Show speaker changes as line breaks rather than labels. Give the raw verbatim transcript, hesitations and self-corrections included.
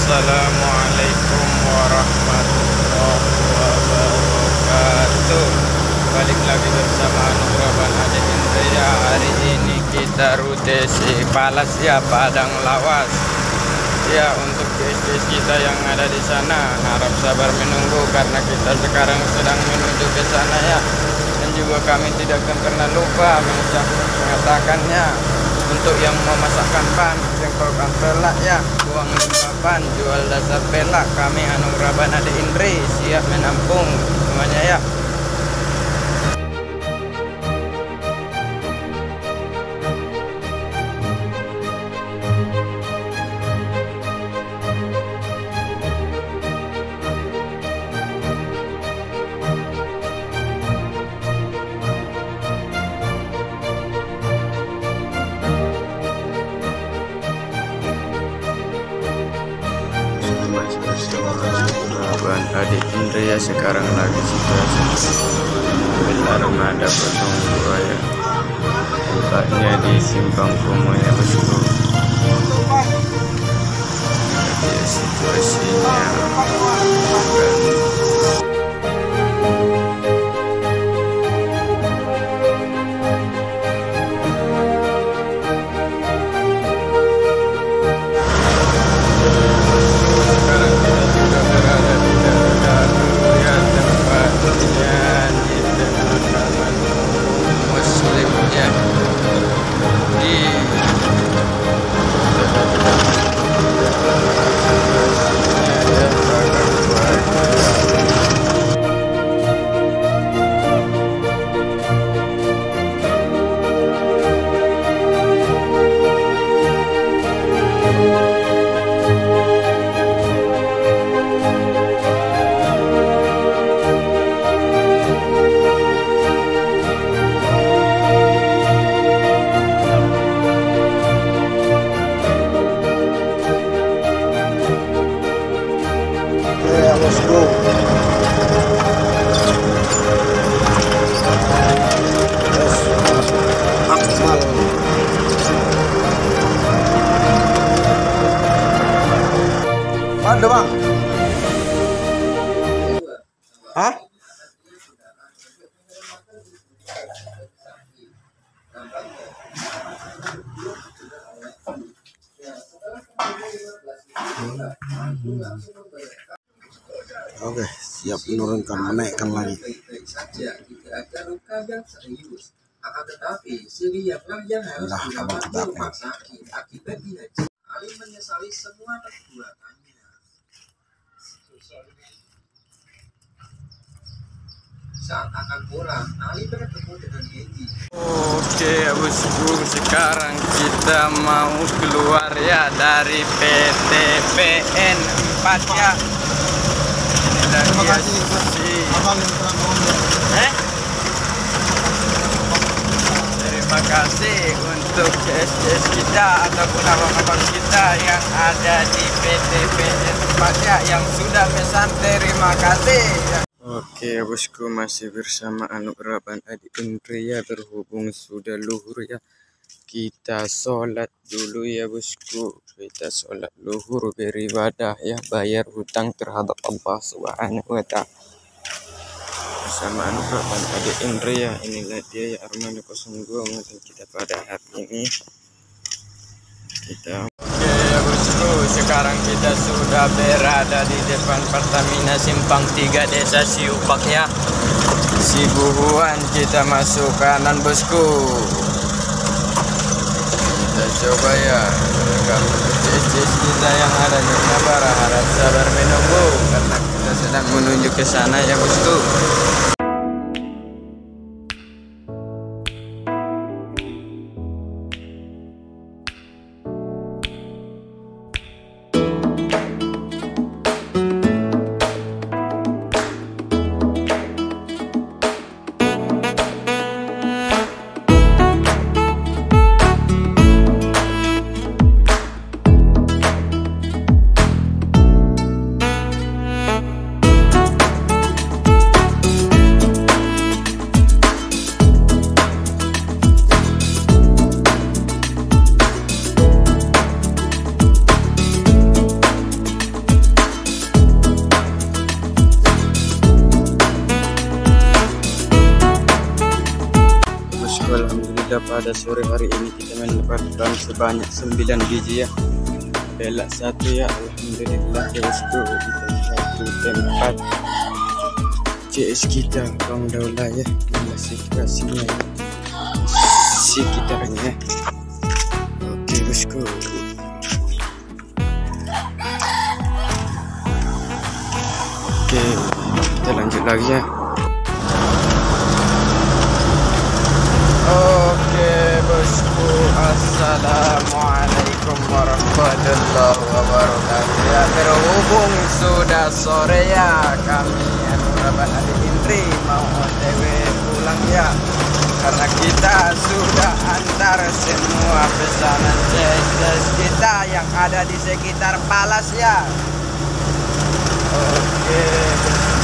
Assalamualaikum warahmatullahi wabarakatuh. Balik lagi bersama Nugraban Adik Indria. Hari ini kita rute si Palas ya, Padang Lawas ya. Untuk guys-guys kita yang ada di sana, harap sabar menunggu karena kita sekarang sedang menuju ke sana ya. Dan juga kami tidak akan pernah lupa mengatakannya. Untuk yang memasakkan ban, jengkolkan pelak ya, uang lima ban, jual dasar pelak, kami Nugraban Adik Indri siap menampung semuanya ya. Nugraban Adik Indri ya, sekarang lagi situasi mobil armada potong dua ya, tempatnya di Simpang Kumo ya bosku. Jadi situasinya ada bang? Hah? Oke, siap menurunkan, menaikkan lagi.
Akan tetapi setiaplah yang harus dirawat di rumah sakit akibat dihajar. Ali menyesali semua perbuatannya. Saat akan pulang, Ali bertemu dengan Genji.
Oke ya bosku, sekarang kita mau keluar ya dari P T P N empat ya. Terima kasih abang yang telah mengontrol. Eh? Terima kasih untuk C S C S kita ataupun abang-abang kita yang ada di P T P N empat ya, yang sudah pesan, terima kasih ya. Oke ya bosku, masih bersama Nugraban Adik Indri ya, berhubung sudah luhur ya, kita sholat dulu ya bosku. Kita sholat luhur, beribadah ya, bayar hutang terhadap Allah Subhanahu wa Ta'ala bersama Nugraban Adik Indri ya. Inilah dia ya, Armada nol dua untuk kita pada hari ini. Kita oke ya bosku, sekarang kita sudah berada di depan Pertamina Simpang tiga Desa Siupak ya, Sibuhuan. Kita masuk kanan bosku. Kita coba ya, kalau cis kita yang ada di sabar, harap sabar menunggu karena kita sedang menuju ke sana ya bosku. sudah pada sore hari ini kita mendapatkan sebanyak sembilan biji ya. Pelak satu ya, alhamdulillah ya bosku. Kita satu tempat C S kita kaum daulah ya, masih kasihnya ya sekitarnya. Oke bosku, oke kita lanjut lagi ya. Oke bosku, assalamualaikum warahmatullahi wabarakatuh ya. Berhubung sudah sore ya, kami Raban Ali Indri mau otw pulang ya, karena kita sudah antar semua pesanan C S kita yang ada di sekitar Palas ya. Oke.